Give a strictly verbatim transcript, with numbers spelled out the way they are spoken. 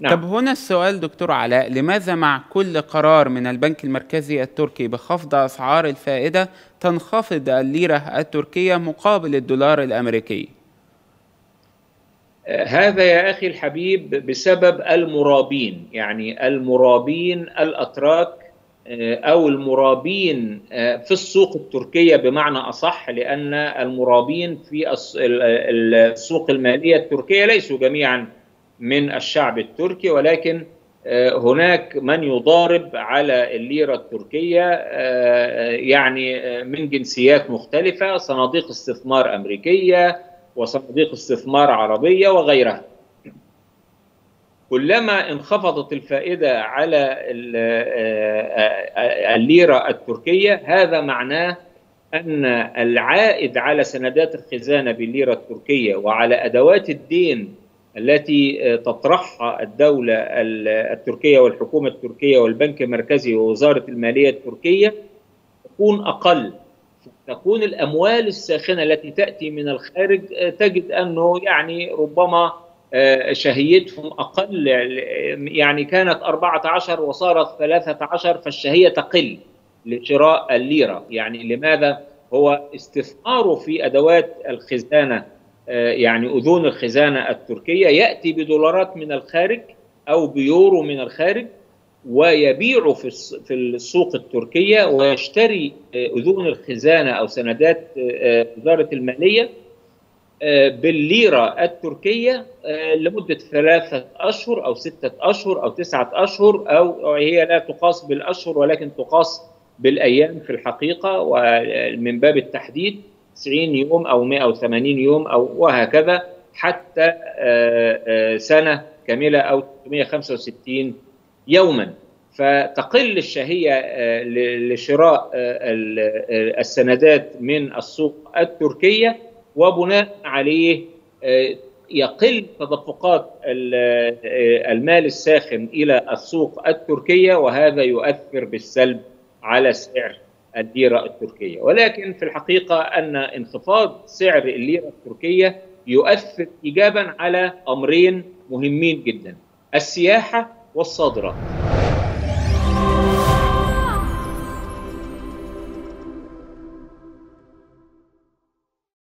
نعم. طب هنا السؤال دكتور علاء، لماذا مع كل قرار من البنك المركزي التركي بخفض أسعار الفائدة تنخفض الليرة التركية مقابل الدولار الأمريكي؟ هذا يا أخي الحبيب بسبب المرابين، يعني المرابين الأتراك أو المرابين في السوق التركية بمعنى أصح، لأن المرابين في السوق المالية التركية ليسوا جميعا من الشعب التركي، ولكن هناك من يضارب على الليرة التركية يعني من جنسيات مختلفة، صناديق استثمار أمريكية وصناديق استثمار عربية وغيرها. كلما انخفضت الفائدة على الليرة التركية هذا معناه أن العائد على سندات الخزانة بالليرة التركية وعلى أدوات الدين التي تطرحها الدولة التركية والحكومة التركية والبنك المركزي ووزارة المالية التركية تكون أقل. تكون الأموال الساخنة التي تأتي من الخارج تجد أنه يعني ربما شهيتهم أقل، يعني كانت أربعة عشر وصارت ثلاثة عشر، فالشهية تقل لشراء الليرة. يعني لماذا؟ هو استثماره في أدوات الخزانة، يعني أذون الخزانة التركية، يأتي بدولارات من الخارج أو بيورو من الخارج ويبيع في السوق التركية ويشتري أذون الخزانة أو سندات وزارة المالية بالليرة التركية لمدة ثلاثة أشهر أو ستة أشهر أو تسعة أشهر، أو هي لا تقاس بالأشهر ولكن تقاس بالأيام في الحقيقة، ومن باب التحديد تسعين يوم أو مئة وثمانين يوم أو وهكذا حتى سنة كاملة أو ثلاثمئة وخمسة وستين يوما. فتقل الشهية لشراء السندات من السوق التركية، وبناء عليه يقل تدفقات المال الساخن إلى السوق التركية، وهذا يؤثر بالسلب على سعر الليرة التركية. ولكن في الحقيقة أن انخفاض سعر الليرة التركية يؤثر إيجابا على أمرين مهمين جدا: السياحة والصادرات.